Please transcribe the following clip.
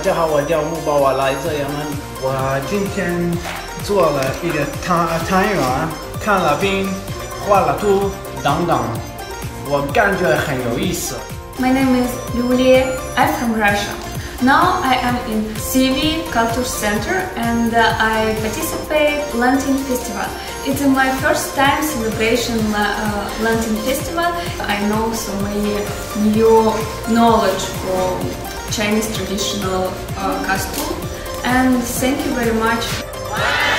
家好，我叫木宝，我来自阳门。我今天做了一个汤圆，看了冰，画了图等等，我感觉很有意思。 My name is Yulia. I'm from Russia. Now I am in CV Culture Center and I participate Lantern Festival. It's my first time celebration Lantern Festival. I know so many new knowledge from Chinese traditional costume, and thank you very much.